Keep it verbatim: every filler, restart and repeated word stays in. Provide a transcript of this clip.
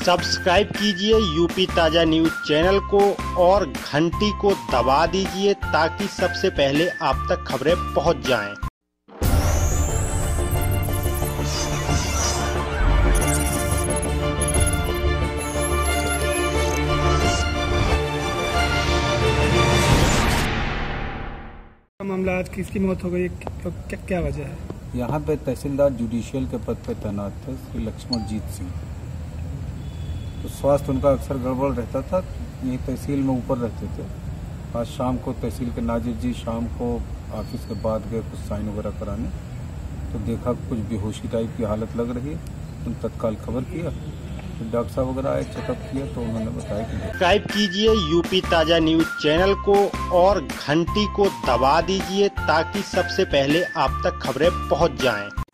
Subscribe कीजिए UP ताजा news channel को और घंटी को दबा दीजिए ताकि सबसे पहले आप तक खबरें पहुंच जाएं। मामला आज किसकी मौत हो गई, क्या, क्या वजह है? यहाँ पे तहसीलदार जुडिशियल के पद पे तैनात थे श्री लक्ष्मणजीत सिंह। तो स्वास्थ्य उनका अक्सर गड़बड़ रहता था, यही तहसील में ऊपर रहते थे। आज शाम को तहसील के नाजिर जी शाम को ऑफिस के बाद गए कुछ साइन वगैरह कराने, तो देखा कुछ बेहोशी टाइप की हालत लग रही है। उन तत्काल खबर किया, तो डॉक्टर साहब वगैरह आए, चेकअप किया तो उन्होंने बताया कि सब्सक्राइब कीजिए यूपी ताजा न्यूज चैनल को और घंटी को दबा दीजिए ताकि सबसे पहले आप तक खबरें पहुंच जाएं।